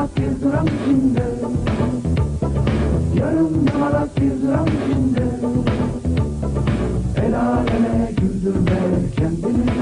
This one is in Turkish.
yamalak bir dram içinde, yarım yamalak bir dram içinde. El aleme güldürme kendini.